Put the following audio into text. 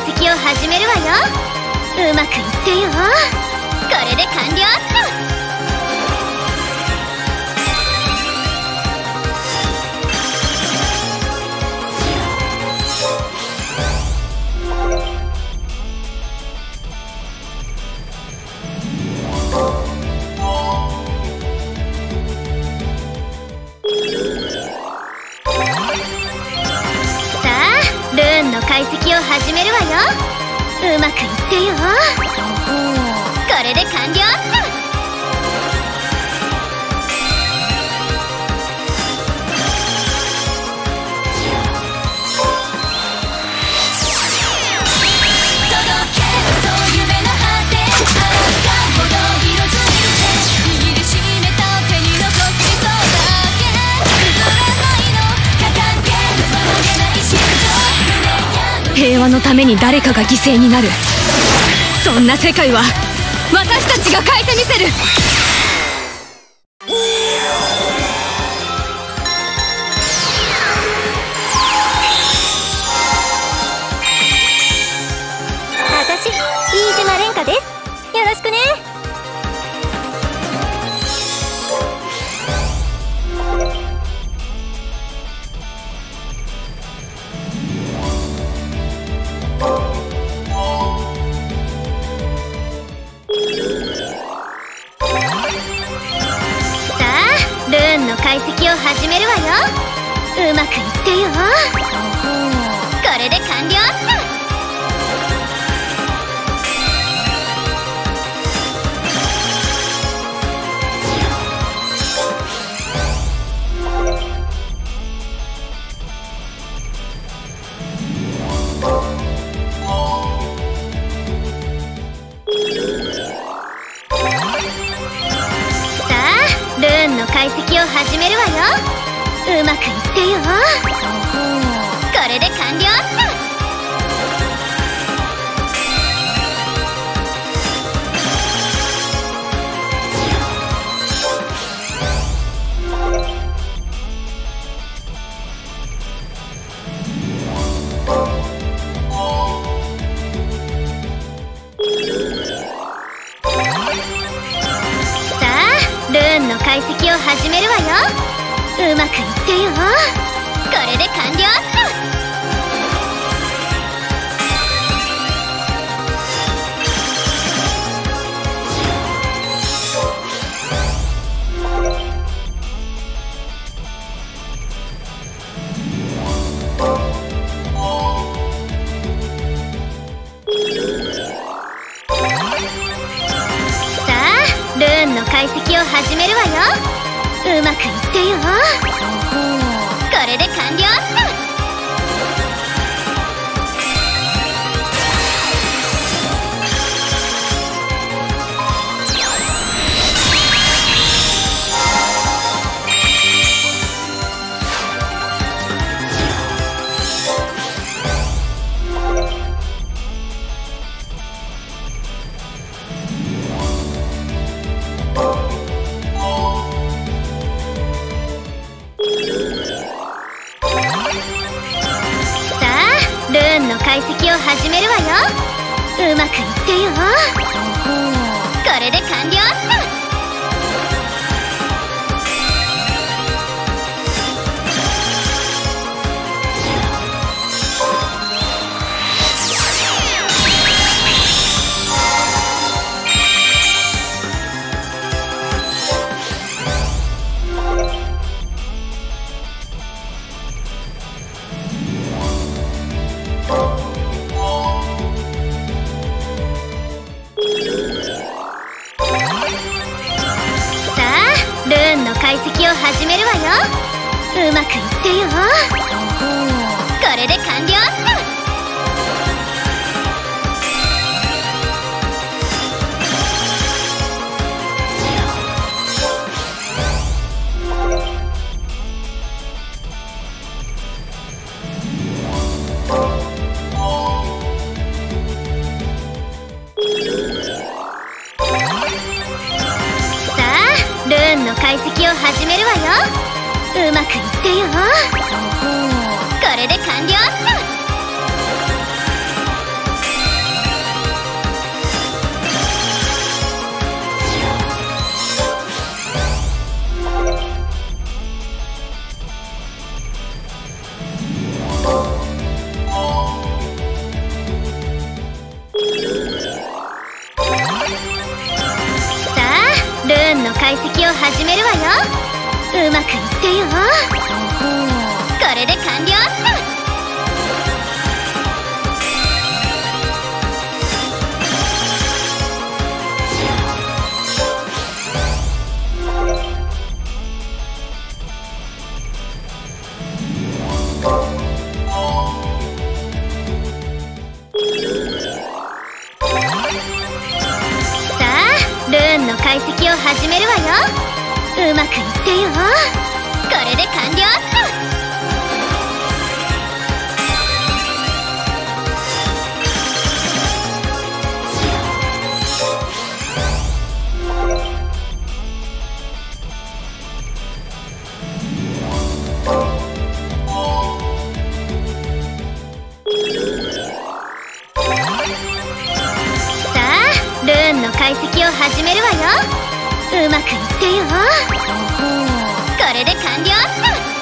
析を始めるわよ。うまくいってよ。これで完了っと。解析を始めるわよ。うまくいってよ。これで完了っと。 平和のために誰かが犠牲になる、そんな世界は私たちが変えてみせる。 私、飯島蓮華です。よろしくね。解析を始めるわよ。うまくいってよ。これで完了っと。解析を始めるわよ。うまくいってよ。これで完了っと。解析を始めるわよ。うまくいってよ。これで完了っと。解析を始めるわよ。うまくいってよ。これで完了っと。解析を始めるわよ。うまくいってよ。これで完了っと。解析を始めるわよ。うまくいってよ。これで完了っと。解析を始めるわよ。うまくいってよ。これで完了っと。 ーンの解析を始めるわよ。うまくいってよ。これで完了っす。ルーンの解析を始めるわよ。うまくいってよ。これで完了っす。ルーンの解析を始めるわよ。うまくいってよ。これで完了っす。